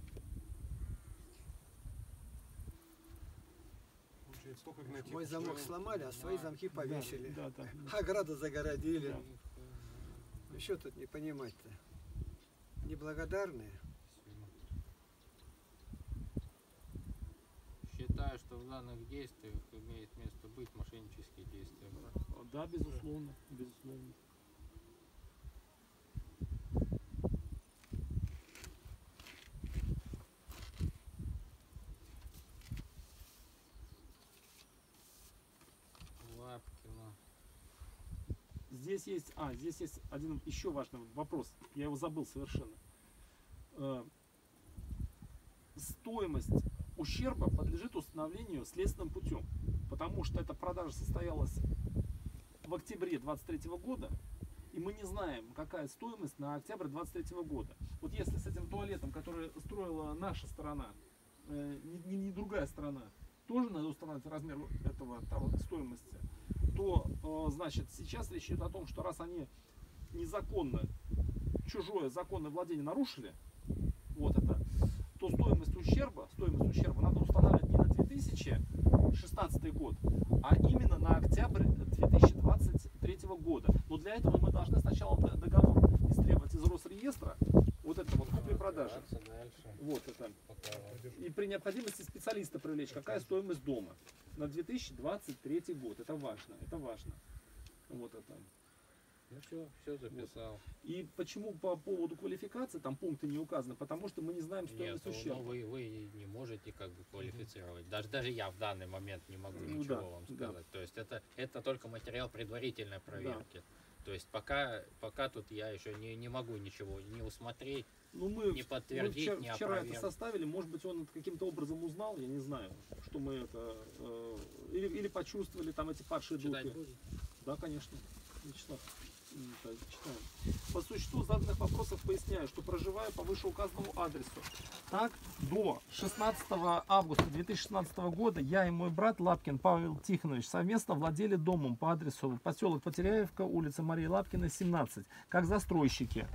Получается, только Игнатьев. Мой замок сломали, а свои замки повесили. Да, да. Ограду загородили. Да. Ну что тут не понимать-то? Неблагодарные. Считаю, что в данных действиях имеет место быть мошеннические действия. Да, безусловно, безусловно. Лапкина. Здесь есть один еще важный вопрос. Я его забыл совершенно. Стоимость ущерба подлежит установлению следственным путем, потому что эта продажа состоялась в октябре 2023 года, и мы не знаем, какая стоимость на октябрь 2023 года. Вот если с этим туалетом, который строила наша сторона, не другая сторона, тоже надо устанавливать размер этого стоимости, то значит сейчас речь идет о том, что раз они незаконно чужое законное владение нарушили, вот это, то стоимость ущерба надо устанавливать не на 2016 год, а именно на октябрь 2023 года. Но для этого мы должны сначала договор истребовать из Росреестра, вот это вот купли-продажи. Дальше. Вот это. Пока. И при необходимости специалиста привлечь, какая стоимость дома на 2023 год. Это важно, это важно. Вот это. Ну все записал. И почему по поводу квалификации там пункты не указаны? Потому что мы не знаем Нет, стоимость ущерба. вы не можете как бы квалифицировать. Даже я в данный момент не могу Ну ничего да, вам да. сказать. То есть это только материал предварительной проверки. То есть пока тут я еще не могу ничего не усмотреть, Ну, мы не подтвердить, вчера, не вчера это опровергнуть. составили, может быть, он это каким-то образом узнал, я не знаю, что мы это... или почувствовали там эти падшие Читать духи. будете? Да, конечно. Вячеслав, читаем. По существу заданных вопросов поясняю, что проживаю по вышеуказанному адресу. Так, до 16 августа 2016 года я и мой брат Лапкин Павел Тихонович совместно владели домом по адресу поселок Потеряевка, улица Марии Лапкиной, 17, как застройщики.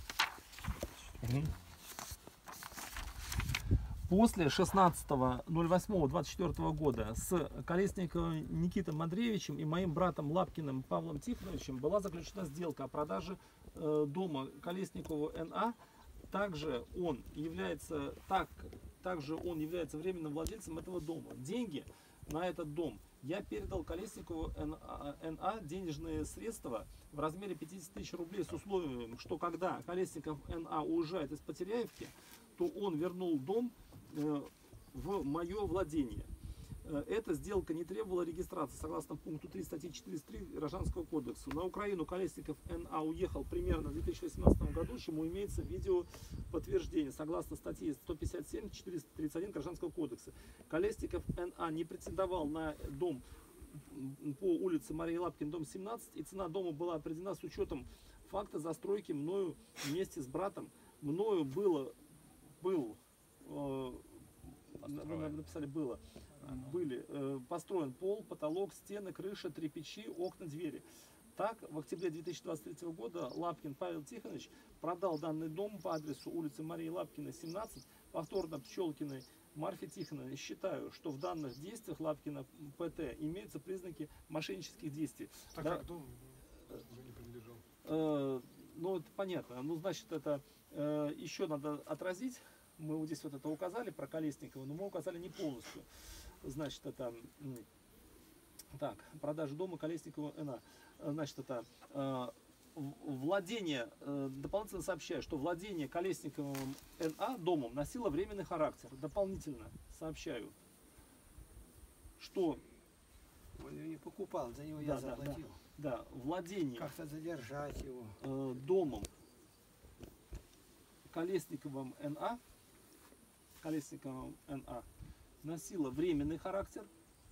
После 16.08.24 года с Колесниковым Никитой Андреевичем и моим братом Лапкиным Павлом Тихоновичем была заключена сделка о продаже дома Колесникову Н.А. Также он является временным владельцем этого дома. Деньги на этот дом я передал Колесникову Н.А. денежные средства в размере 50 тысяч рублей с условием, что когда Колесников Н.А. уезжает из Потеряевки, то он вернул дом в мое владение. Эта сделка не требовала регистрации согласно пункту 3 статьи 403 Гражданского кодекса. На Украину Колесников Н.А. уехал примерно в 2018 году, чему имеется видео подтверждение. Согласно статье 157 431 Гражданского кодекса. Колесников Н.А. не претендовал на дом по улице Марии Лапкин, дом 17, и цена дома была определена с учетом факта застройки мною вместе с братом. Мною были построен пол, потолок, стены, крыша, 3 печи, окна, двери. Так, в октябре 2023 года Лапкин Павел Тихонович продал данный дом по адресу улицы Марии Лапкина, 17, повторно Пчелкиной Марфе Тихоновне. Считаю, что в данных действиях Лапкина ПТ имеются признаки мошеннических действий. Так Да, как дом уже не принадлежал. ну, это понятно. Ну, значит, это еще надо отразить. Мы вот здесь вот это указали про Колесникова, но мы указали не полностью. Значит, это так, продажа дома Колесникова Н.А. Значит, это владение, дополнительно сообщаю, что владение Колесниковым Н.А. домом носило временный характер. Дополнительно сообщаю, что Он его не покупал, за него Да, я да, заплатил. да, владение Как-то задержать его. домом Колесниковым Н.А. Носило временный характер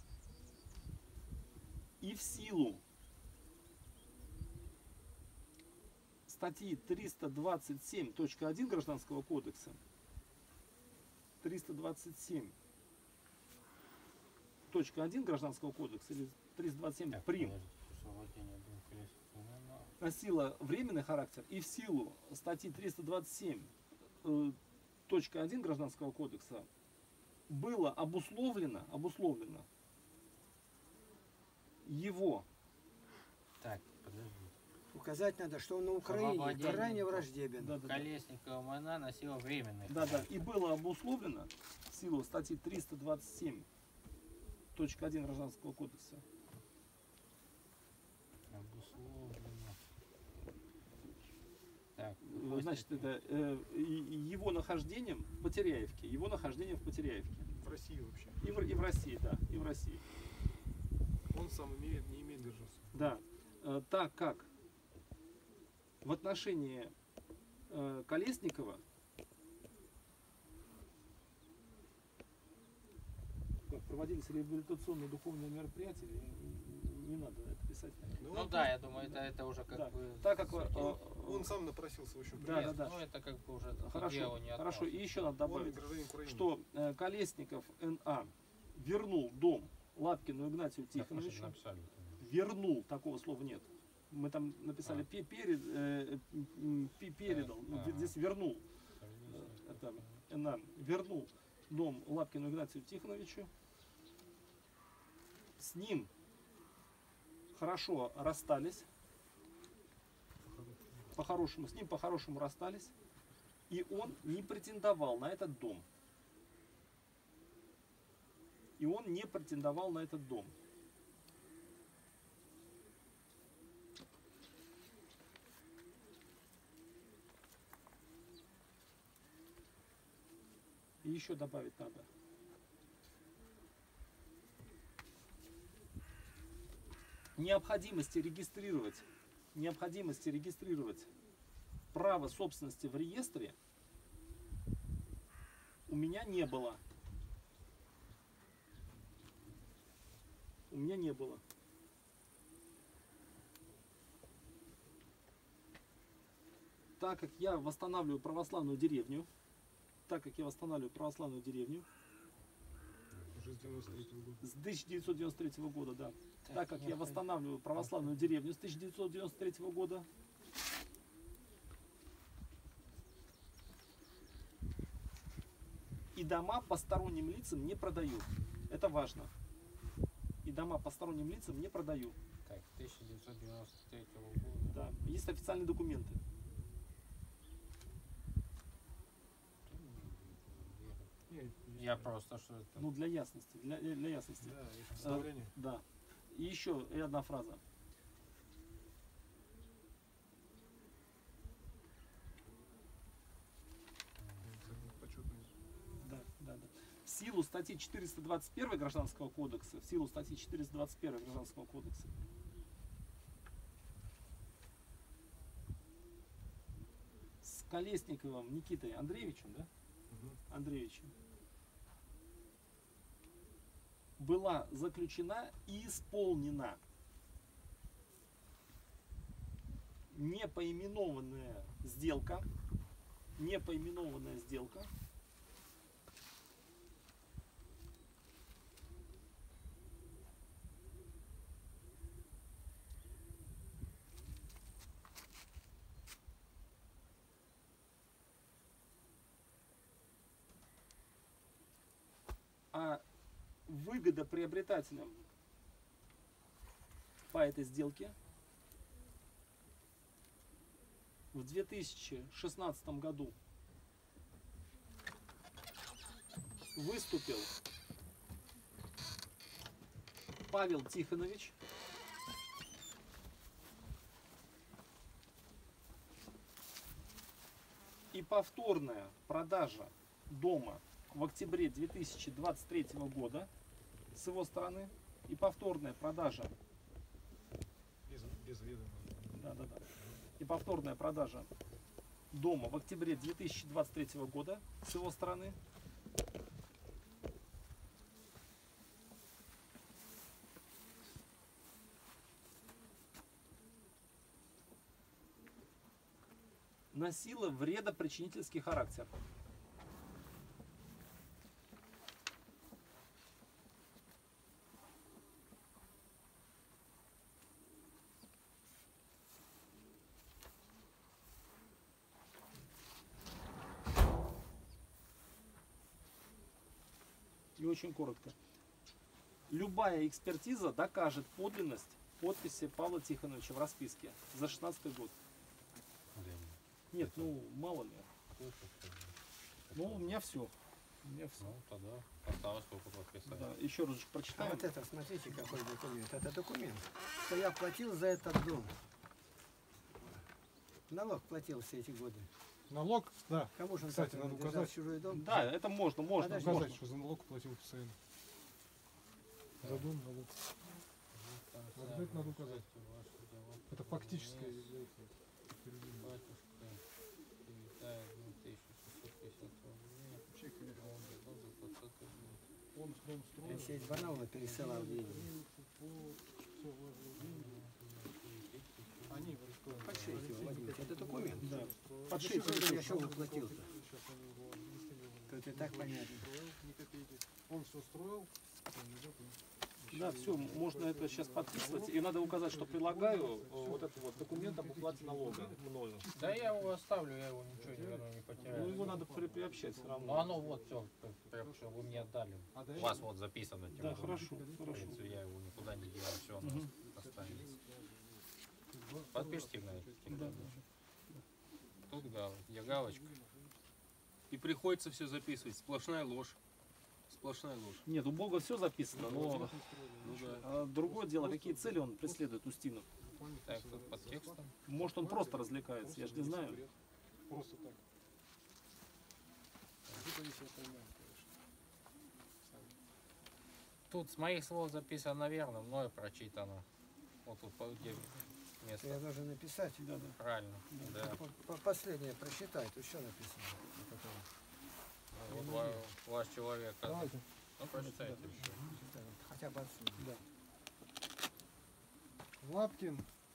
и в силу статьи 327.1 Гражданского кодекса, 327.1 Гражданского кодекса или 327 прим. Носила временный характер и в силу статьи 327.1 Гражданского кодекса было обусловлено его Так, подожди. Указать надо, что он на Украине Самовладение. крайне враждебен. да, Колесникова она носила временный. да, и было обусловлено в силу статьи 327.1 Гражданского кодекса. Обусловлено. Так, Значит, это его нахождением в Потеряевке, В России вообще. и в России, да, и в России. Он сам не имеет гражданства. Да, так как в отношении Колесникова проводились реабилитационные духовные мероприятия, не надо это писать. Ну да, я думаю, это уже как Да. бы... Так как Он сам напросился, в общем, Да, приехать. да. Ну это как бы уже к хорошо, делу не хорошо. И относится. еще надо Он добавить, гражданин Украины. что Колесников Н.А. вернул дом Лапкину Игнатию Так мы же Тихоновичу. написали. Вернул, такого слова нет. Мы там написали передал, здесь вернул. Это Н.А. вернул дом Лапкину Игнатию Тихоновичу. С ним хорошо расстались. По-хорошему, с ним по-хорошему расстались. И он не претендовал на этот дом. И еще добавить надо. Необходимости регистрировать право собственности в реестре у меня не было. Так как я восстанавливаю православную деревню, Уже с 93-го года. с 1993 года, да. Так как я восстанавливаю православную деревню с 1993 года, и дома посторонним лицам не продаю. Это важно. И дома посторонним лицам не продаю. Так, 1993 года. Да. Есть официальные документы. Я просто что это... Ну, для ясности. Для ясности. Да, и представление. Да. И еще одна фраза. Почетный. силу статьи 421 Гражданского кодекса, в силу статьи 421 Гражданского кодекса, с Колесниковым Никитой Андреевичем, да? Андреевичем, была заключена и исполнена непоименованная сделка, а выгодоприобретателем по этой сделке в 2016 году выступил Павел Тихонович, и повторная продажа дома в октябре 2023 года с его стороны, и повторная продажа Без вида. и повторная продажа дома в октябре 2023 года с его стороны носила вредопричинительский характер. И очень коротко. Любая экспертиза докажет подлинность подписи Павла Тихоновича в расписке за 16 год. Нет, ну мало ли. Ну, у меня все. Ну, тогда осталось только подписать. Да, еще раз А прочитаем. вот это, смотрите, какой документ. Это документ, что я платил за этот дом. Налог платил все эти годы. Налог, да. Кому же он Кстати, так надо держал указать. чужой дом? Да, это можно. Подожди. Указать, что за налог платил постоянно. За дом налог. Обязательно надо указать. Это фактическое является. Он дом строил. Алексей Барнаулов пересылал деньги. Они Подшейте его, возьмите. Это документ. Да. Подшейте, я что уплатил-то? Тут и так понятно. Он все строил. Да, все, можно это сейчас подписывать. И надо указать, что прилагаю вот этот вот документ об уплате налога мною. Да я его оставлю, я его ничего не верну, не Ну, потеряю. его надо приобщать все Ну равно. оно вот все, прям что вы мне отдали. У вас вот записано. тем Да, более. хорошо, В хорошо. принципе, я его никуда не делал, все у нас останется. Подпишите, Игнатий. Да. Тут где галочка. И приходится все записывать. Сплошная ложь. Сплошная ложь. Нет, у Бога все записано, но Ну да. другое дело, какие цели он преследует, Устинов. Так, тут под текстом. Может, он просто развлекается, я же не знаю. Просто так. Это если поймем, конечно. Тут с моих слов записано верно, мною прочитано. Вот тут где место. Я должен написать. Да, да. Правильно. Да. Последнее прочитай, тут что написано? Вот ваш человек. Давайте. Ну, прочитайте еще. Хотя бы отсюда. Да. Лапкин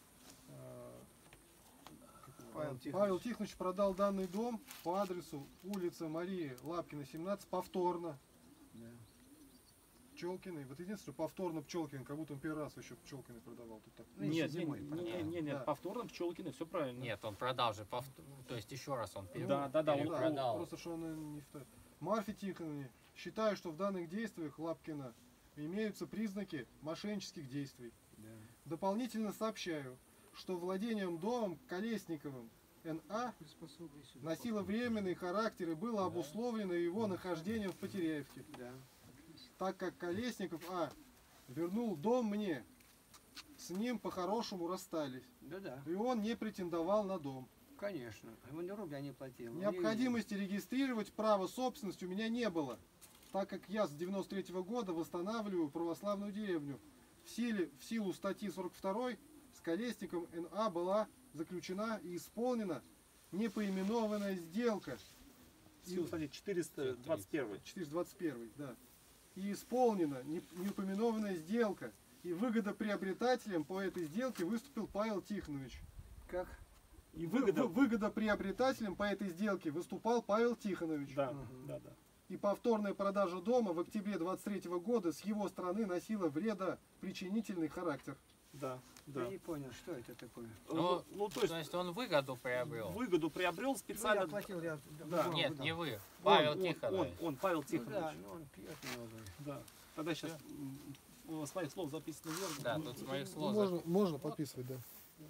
Павел Павел Тихонович продал данный дом по адресу улица Марии Лапкина, 17, повторно. Да. Пчелкиной. Вот единственное, повторно Пчелкин, как будто он первый раз еще Пчелкиной продавал. Тут так. Ну, еще Нет, зимой нет, продал. нет, Да. повторно Пчелкины, все правильно. Нет, он продал же, то есть еще раз он Да, да, да, он перепродал. Просто что он не в Марфе Тихоновне, считаю, что в данных действиях Лапкина имеются признаки мошеннических действий. Да. Дополнительно сообщаю, что владением домом Колесниковым Н.А. носило временный характер и было обусловлено его нахождением в Потеряевке, Да. так как Колесников А. вернул дом мне, с ним по-хорошему расстались, Да. и он не претендовал на дом. Конечно. Ему ни рубля не платил. Необходимости регистрировать право собственности у меня не было, так как я с 93 года восстанавливаю православную деревню. В силу статьи 42 с Колесником Н.А. была заключена и исполнена непоименованная сделка. Силу статьи 421. 421, да. И исполнена непоименованная сделка. И выгодоприобретателем по этой сделке выступил Павел Тихонович. Как? И выгода. Выгодоприобретателем по этой сделке выступал Павел Тихонович. Да, да, да. И повторная продажа дома в октябре 23 года с его стороны носила вредопричинительный характер. Да, Я да. не понял, что это такое. Ну, то То есть есть он выгоду приобрел. выгоду приобрел Ну, я специально. платил, я Да. Нет, не вы. Павел Тихонович. Он, Павел Ну, Тихонович. да, ну он пьет много. Да. Тогда сейчас с моих слов записано верно. Да, тут с моих слов. Можно подписывать, да.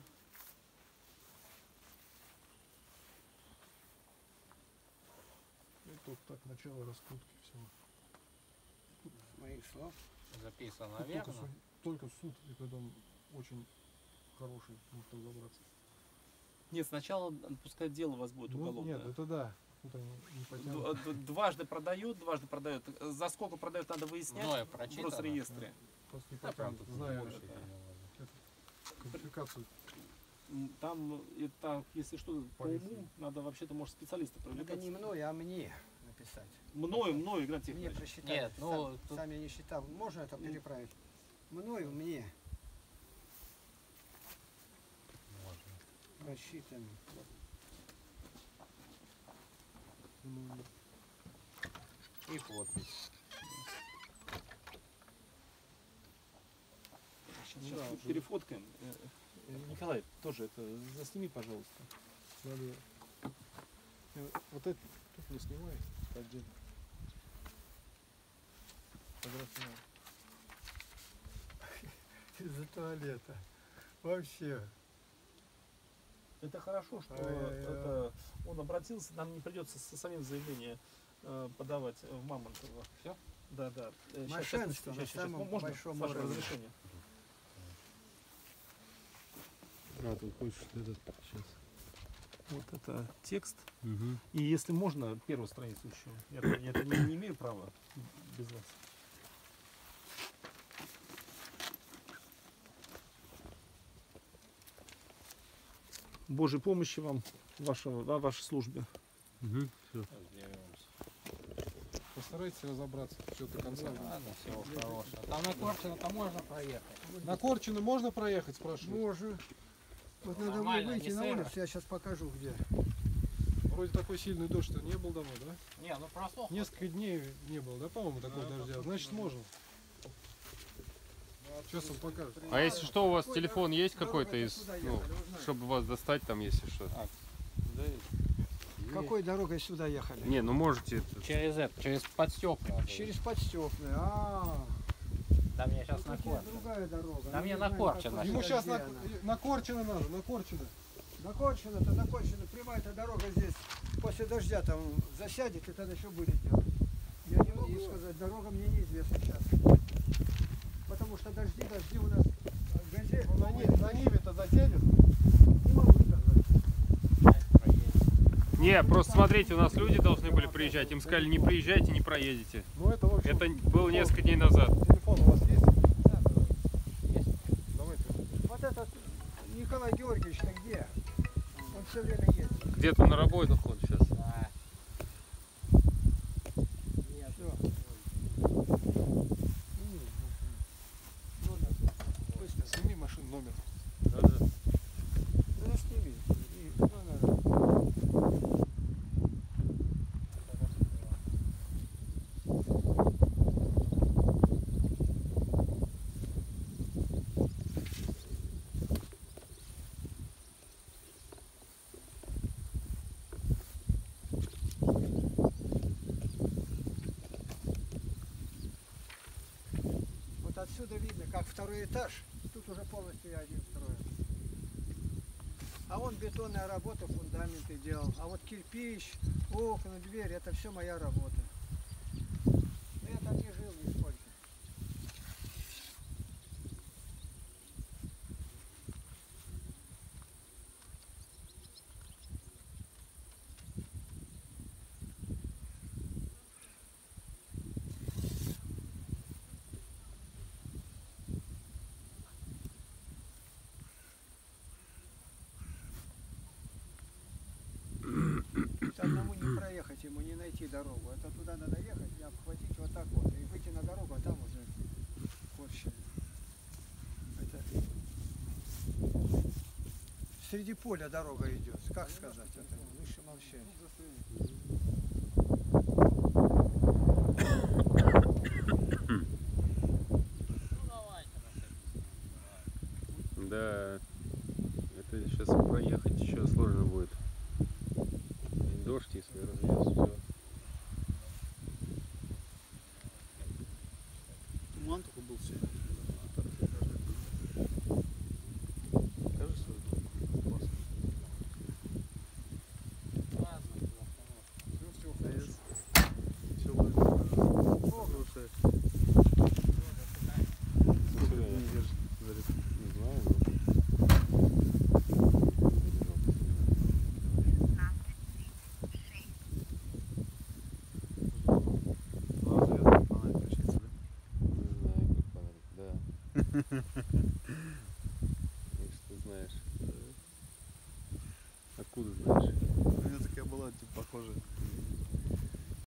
И тут так начало раскрутки всего. С моих слов. Записано Тут верно. только суд, и когда он очень хороший, может разобраться. Нет, сначала пускай дело у вас будет Ну, уголовное. нет, это да. Тут они не потянут. Дважды продает. За сколько продает, надо выяснять Мною в прочитано. Росреестре. Просто не Да, прям потянут, тут зная больше, квалификацию. Там, это, если что, по Полиция. уму, надо вообще-то, может, специалиста Это привлекать. не мной, а мне написать. Мною, Игнат Мне Тихонович. просчитали. Нет, ну, тут- Сам я не считал. Можно это переправить? Мною, мне. Рассчитано. И подпись. Сейчас Да, мы уже. перефоткаем. Николай, тоже это засними, пожалуйста. Надо... Вот это тут не снимай, отдельно. Фотографию. Из-за туалета. Вообще. Это хорошо, что Ай-яй-яй. это он обратился, нам не придется самим заявление подавать в Мамонтово. Всё? Да, да. Мошенничество на самом Можно, большом с вашего уровне. разрешения? А, тут хочешь этот сейчас. Вот это текст. Угу. И если можно, первую страницу еще. Я это не имею права без вас. Божьей помощи вам в вашей службе. Угу. Все. Постарайтесь разобраться все до конца. Ладно, всего хорошего. Там на Корчино-то можно проехать. На Корчино можно проехать, спрашиваю? Можно. Вот надо Нормально, выйти не на сыро? улицу, я сейчас покажу где. Вроде такой сильный дождь-то не был давно, да? Не, ну просох. Несколько дней не было, да, по-моему, такого дождя. Значит, можно. Сейчас он покажет. А если что, у вас Какой телефон есть дорога какой-то из, сюда ну, ехали, узнай. чтобы вас достать там, если что? Какой дорогой сюда ехали? Не, ну можете это. Через это, через подстёпную. Через Подстёпную. Да мне сейчас Тут на есть Корчино. другая дорога. Да Ну, мне не на знаю, Корчино. какой Ему это, сейчас где она. на Корчино надо, на Корчино. На Корчино. Прямая-то дорога здесь. После дождя там засядет, и тогда что будет делать? Я не могу сказать, дорога мне неизвестна сейчас. Потому что дожди у нас газель. На Ниве-то засядет. Не могу сказать. Не, просто смотрите, у нас люди должны были приезжать. Им сказали, не приезжайте, не проедете. Ну это вообще. Это было несколько дней назад. Телефон у вас есть? Давайте. Вот этот Николай Георгиевич-то где? Он все время едет. Где-то на работе он сейчас. Да. Все. Быстро. Сними машину номер. Ну, сними. И номер. Вот отсюда видно, как второй этаж. Тут уже полностью я один строю. А он бетонная работа, фундаменты делал. А вот кирпич, окна, дверь, это все моя работа. Но я там не жил нисколько. ему не найти дорогу. Это туда надо ехать и обхватить вот так вот. И выйти на дорогу, а там уже корчи. Это среди поля дорога идет. Как сказать это? Лучше молчать. Да, это сейчас проехать еще сложно будет. И дождь, если развез, все. Туман только был сегодня. Кажется, опасно. Все хорошее. Не знаю, не знаю, как фонарик, да. Если ты знаешь. Откуда знаешь? У меня такая была, типа, похожая.